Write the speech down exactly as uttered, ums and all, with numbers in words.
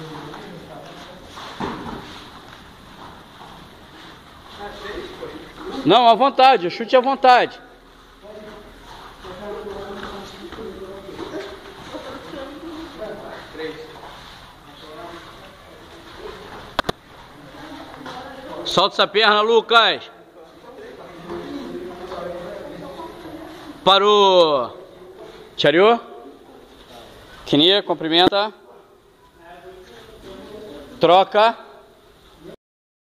Não, à vontade, chute à vontade. Solta essa perna, Lucas. Parou. Tchariu. Knie, cumprimenta. Troca.